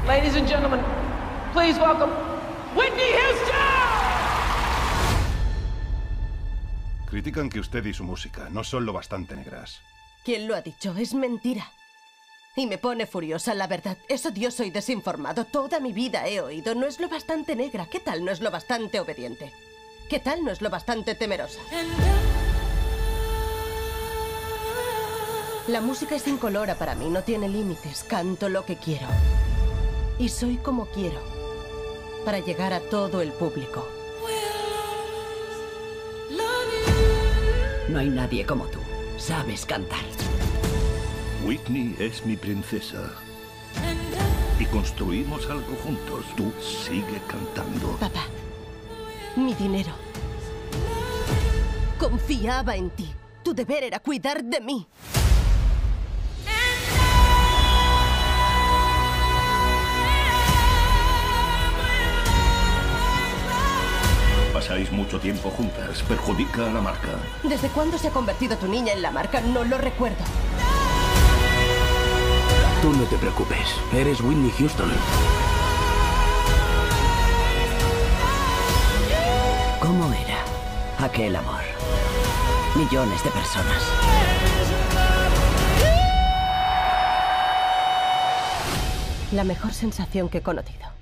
Ladies and gentlemen, please welcome Whitney Houston! Critican que usted y su música no son lo bastante negras. ¿Quién lo ha dicho? Es mentira. Y me pone furiosa, la verdad. Es odioso y desinformado. Toda mi vida he oído. No es lo bastante negra. ¿Qué tal no es lo bastante obediente? ¿Qué tal no es lo bastante temerosa? La música es incolora para mí. No tiene límites. Canto lo que quiero. Y soy como quiero. Para llegar a todo el público. No hay nadie como tú. Sabes cantar. Whitney es mi princesa. Y construimos algo juntos. Tú sigue cantando. Papá, mi dinero. Confiaba en ti. Tu deber era cuidar de mí. Pasáis mucho tiempo juntas. Perjudica a la marca. ¿Desde cuándo se ha convertido tu niña en la marca? No lo recuerdo. Tú no te preocupes. Eres Whitney Houston. ¿Cómo era aquel amor? Millones de personas. La mejor sensación que he conocido.